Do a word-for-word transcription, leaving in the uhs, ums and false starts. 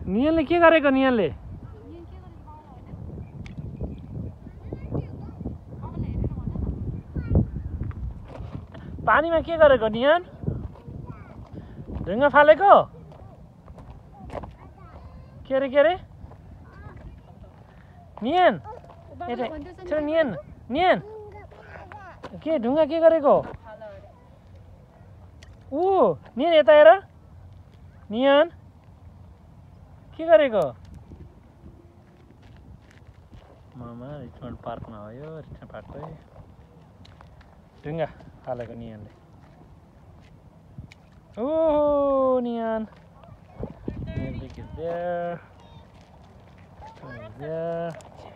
नियनले के गरेको नियनले पानीमा के गरेको नियन ढुङ्गा फालेको के अरे के अरे नियन यता नियन नियन के ढुङ्गा के गरेको ऊ नियन यता हेर नियन के गरेको मामा रिचमन्ड पार्कमा हो यो रिचमन्ड पार्ककै ढुङ्गा हालेको नियनले ओहो नियन Nian is there. There.